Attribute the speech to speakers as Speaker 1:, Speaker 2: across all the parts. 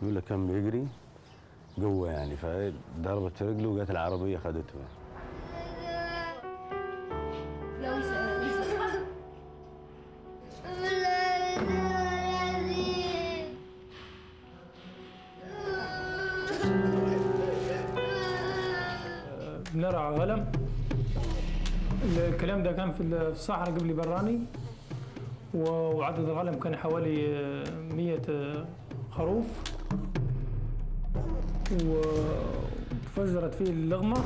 Speaker 1: بيقول لك كان بيجري جوه يعني، فضربت في رجله وجت العربيه خدته.
Speaker 2: بنرعى غنم. الكلام ده كان في الصحراء قبل براني، وعدد الغنم كان حوالي 100 خروف، وتفجرت فيه اللغمة.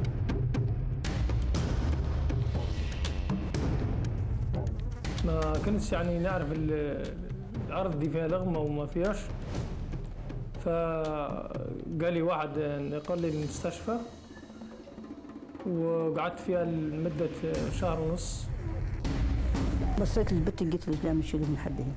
Speaker 2: ما كنتش يعني نعرف الأرض دي فيها لغمة وما فيهاش، فقال لي واحد نقل لي المستشفى، وقعدت فيها لمدة شهر ونص.
Speaker 3: بصيت للبت لقيت رجليها مش من حد هنا.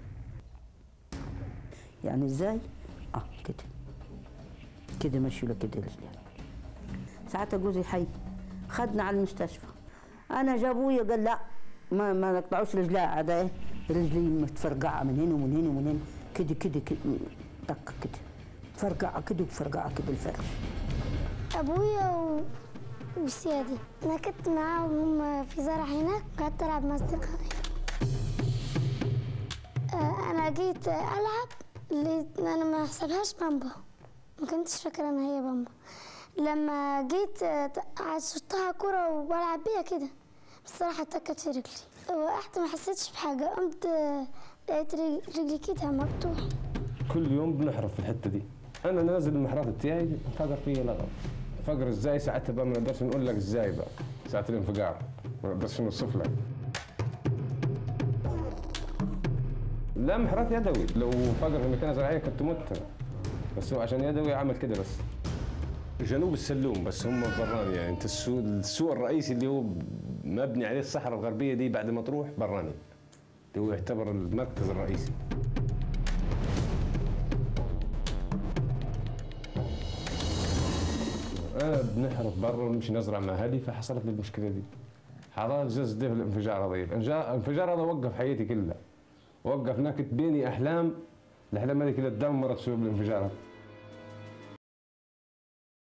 Speaker 3: يعني ازاي؟ كده كده مشوا لك كده رجليها. ساعتها جوزي حي خدنا على المستشفى. انا جابويا قال لا ما نقطعوش رجليها، عاد ايه رجلي متفرقعه من هنا ومن هنا ومن هنا كده كده كده طق كده فرقعه كده وفرقعه كده الفرق.
Speaker 4: ابويا وسيادي انا كنت معاهم هم في زرع هناك، قعدت العب مع اصدقائي. انا جيت العب لقيت انا ما حسبهاش بامبا، ما كنتش فاكره ان هي بامبا. لما جيت شطها كرة والعب بيها كده، بصراحه اتكت في رجلي، وقعدت ما حسيتش بحاجه، قمت لقيت رجلي كده مقطوع.
Speaker 5: كل يوم بنحرف في الحته دي. انا نازل المحرات بتاعي فقر فيه لغم. فقر ازاي ساعتها بقى ما نقدرش نقول لك ازاي بقى ساعه الانفجار، ما نقدرش نوصف لك. لا محرات يدوي، لو فقر في مكانه زراعيه كنت مت، بس هو عشان يدوي عمل كده بس. جنوب السلوم بس هم براني، يعني انت السوق الرئيسي اللي هو مبني عليه الصحراء الغربيه دي بعد ما تروح براني، اللي هو يعتبر المركز الرئيسي. انا بنحرف برا ونمشي نزرع مع اهلي، فحصلت لي المشكله دي. حضرت جزء في الانفجار هذا، الانفجار هذا وقف حياتي كلها، وقف نكت بيني احلام، الاحلام هذه كلها تدمرت بسبب الانفجار هذا.